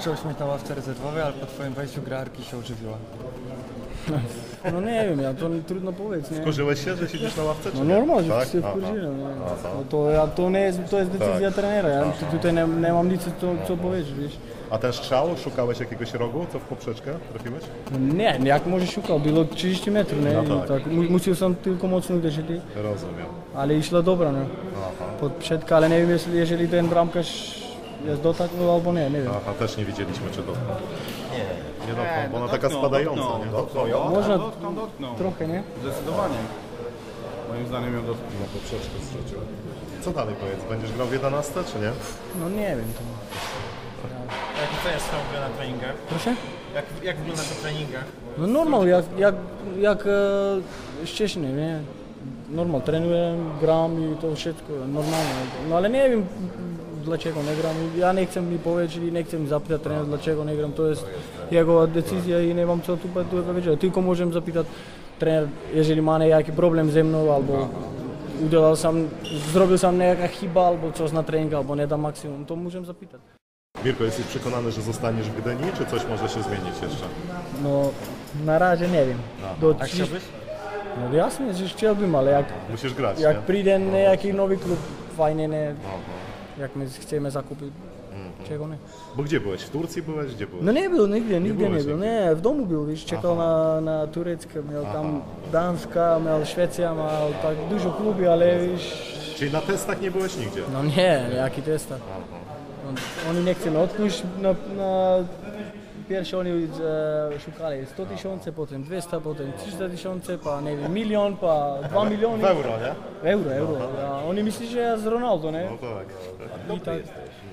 zacząłeś mieć na ławce rezerwowej, ale po twoim wejściu gra Arki się ożywiła. No nie wiem, ja to trudno powiedzieć, nie? Wkurzyłeś się, że siedzisz na ławce, czy No nie? normalnie, Tak? się wkurzyłem. No to jest decyzja trenera, ja tutaj nie mam nic co powiedzieć, wiesz. A ten strzał, szukałeś jakiegoś rogu, co w poprzeczkę trafiłeś? Nie, jak może szukał, było 30 metrów, nie? No tak. Musiał sam tylko mocno uderzyć, Rozumiem. ale išla dobra, nie? Poprzeczka, ale nie wiem, jeżeli ten bramkarz jest dotknął albo nie wiem. Aha, też nie widzieliśmy, czy dotknął. Nie dotknął, bo ona taka spadająca, nie? Dotknął ją? Można Dotknął. trochę, nie? Zdecydowanie. Moim zdaniem ją dotknął. Na poprzeczkę zrzucił. Co dalej powiedz? Będziesz grał w 11, czy nie? No nie wiem. To... Jak oceniasz swoją grę na treningach? Proszę? Jak wyglądasz na treningach? No normal, jak wcześniej, nie? Normal, trenuję, gram i to wszystko, normalnie. No ale nie wiem dlaczego nie gram. Ja nie chcę mi powiedzieć i nie chcę mi zapytać trenera dlaczego nie gram. To jest jego decyzja i nie mam co tu powiedzieć. Tylko możemy zapytać trener, jeżeli ma jakiś problem ze mną albo zrobił sam jaka chyba albo coś na trening albo nie da maksimum, to możemy zapytać. Mirko, jesteś przekonany, że zostaniesz w Gdyni, czy coś może się zmienić jeszcze? No na razie nie wiem. A chciałbyś? No jasne, że chciałbym, ale Musisz grać, jak nie? przyjdzie jakiś nowy klub, fajnie, nie? Jak my chcemy zakupić, czego nie? Bo gdzie byłeś? W Turcji byłeś? Gdzie byłeś? No nie był, nigdzie nie byłeś był. nigdzie? Nie, w domu był, wiesz, czekał na tureckie, miał tam Danska, miał Szwecja, miał tak dużo klubi, ale wiesz... Czyli na testach nie byłeś nigdzie? No nie, jaki testa. Oni nie chcą odpuść na pierwsze oni szukali 100 tysięcy, potem 200, potem 300 tysięcy, pa nie wiem, milion, pa 2 miliony. W euro, nie? Euro. A oni myślą, że ja z Ronaldo, nie? No tak. I tak.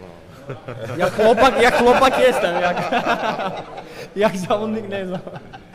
Jak chłopak jestem, jak zawodnik nie znam.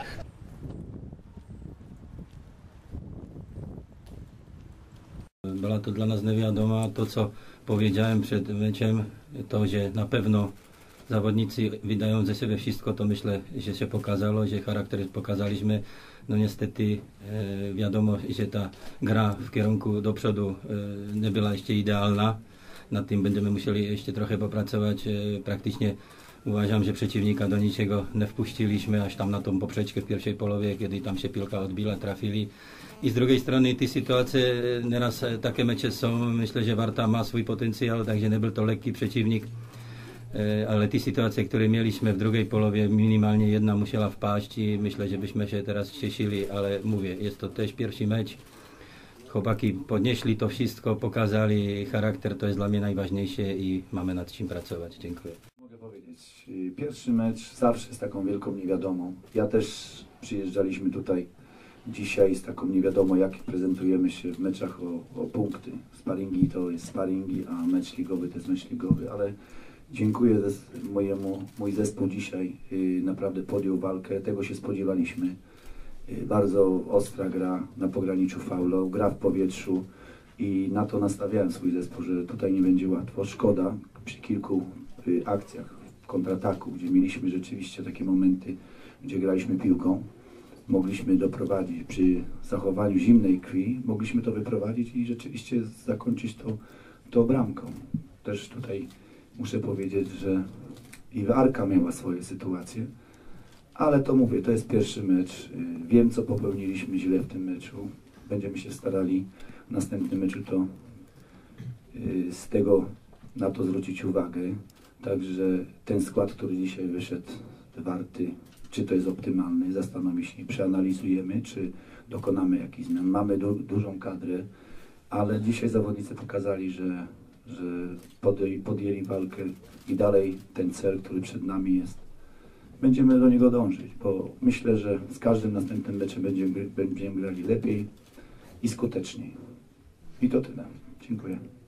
Była to dla nas niewiadoma. To, co powiedziałem przed meczem, to, że na pewno zawodnicy wydają ze siebie wszystko, to myślę, że się pokazało, że charakter pokazaliśmy. No niestety wiadomo, że ta gra w kierunku do przodu nie była jeszcze idealna. Nad tym będziemy musieli jeszcze trochę popracować. Praktycznie uważam, że przeciwnika do niczego nie wpuściliśmy, aż tam na tą poprzeczkę w pierwszej połowie, kiedy tam się piłka odbiła, trafili. I z drugiej strony te sytuacje, nieraz takie mecze są, myślę, że Warta ma swój potencjał, także nie był to lekki przeciwnik. Ale te sytuacje, które mieliśmy w drugiej połowie, minimalnie jedna musiała wpaść i myślę, że byśmy się teraz cieszyli, ale mówię, jest to też pierwszy mecz. Chłopaki podnieśli to wszystko, pokazali charakter, to jest dla mnie najważniejsze i mamy nad czym pracować. Dziękuję. Mogę powiedzieć, pierwszy mecz zawsze jest taką wielką niewiadomą. Ja też przyjeżdżaliśmy tutaj dzisiaj z taką niewiadomą, jak prezentujemy się w meczach o punkty. Sparingi to jest sparingi, a mecz ligowy to jest mecz ligowy, ale dziękuję mój zespół dzisiaj naprawdę podjął walkę, tego się spodziewaliśmy. Bardzo ostra gra na pograniczu faulo, gra w powietrzu i na to nastawiałem swój zespół, że tutaj nie będzie łatwo. Szkoda przy kilku akcjach w kontrataku, gdzie mieliśmy rzeczywiście takie momenty, gdzie graliśmy piłką, mogliśmy doprowadzić przy zachowaniu zimnej krwi, mogliśmy to wyprowadzić i rzeczywiście zakończyć to bramką. Też tutaj muszę powiedzieć, że i Arka miała swoje sytuacje, ale to mówię, to jest pierwszy mecz. Wiem, co popełniliśmy źle w tym meczu. Będziemy się starali w następnym meczu na to zwrócić uwagę. Także ten skład, który dzisiaj wyszedł Warty, czy to jest optymalny, zastanowimy się, przeanalizujemy, czy dokonamy jakichś zmian. Mamy dużą kadrę, ale dzisiaj zawodnicy pokazali, że podjęli walkę i dalej ten cel, który przed nami jest, będziemy do niego dążyć, bo myślę, że z każdym następnym meczem będziemy grali lepiej i skuteczniej. I to tyle. Dziękuję.